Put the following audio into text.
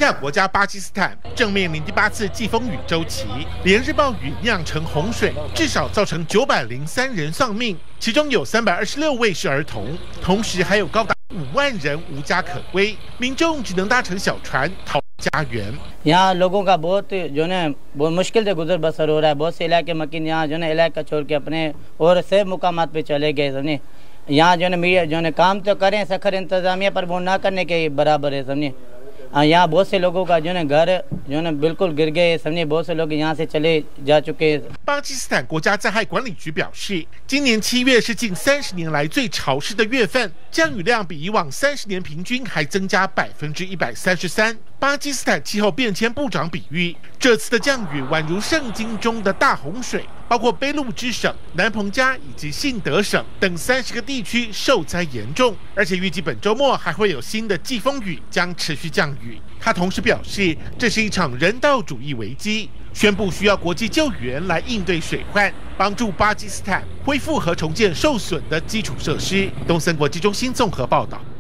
亚国家巴基斯坦正面临第8次季风雨周期，连日暴雨酿成洪水，至少造成903人丧命，其中有326位是儿童，同时还有高达5万人无家可归，民众只能搭乘小船逃家园。 यहाँ लोगों का बहुत जो है बहुत मुश्किल से गुजर बसर हो रहा है। बहुत से इलाके मकीन यहाँ जो है इलाका छोड़ के अपने और से मुकामात पे चले गए। समझे यहाँ जो है मीडिया जो है काम तो करें सखर इंतजामिया पर वो ना करने के बराबर है। समझे यहाँ बहुत से लोगों का जो है घर जो है बिल्कुल गिर गए। समझे बहुत से लोग यहाँ से चले जा चुके。 巴基斯坦国家灾害管理局表示，今年7月是近30年来最潮湿的月份，降雨量比以往30年平均还增加133%。巴基斯坦气候变迁部长比喻，这次的降雨宛如圣经中的大洪水，包括卑路支省、南彭加以及信德省等30个地区受灾严重，而且预计本周末还会有新的季风雨将持续降雨。他同时表示，这是一场人道主义危机，宣布需要国际救援来应对水患，帮助巴基斯坦恢复和重建受损的基础设施。东森国际中心综合报道。